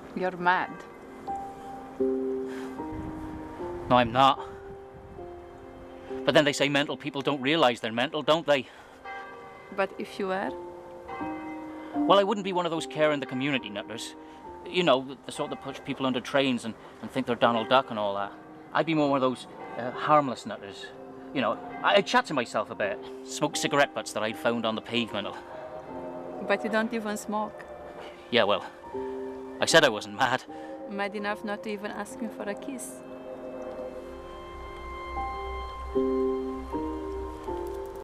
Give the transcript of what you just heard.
You're mad. No, I'm not. But then they say mental people don't realise they're mental, don't they? But if you were? Well, I wouldn't be one of those care in the community nutters. You know, the sort that push people under trains and think they're Donald Duck and all that. I'd be more one of those harmless nutters. You know, I'd chat to myself a bit, smoke cigarette butts that I'd found on the pavement. But you don't even smoke. Yeah, well, I said I wasn't mad. Mad enough not to even ask me for a kiss.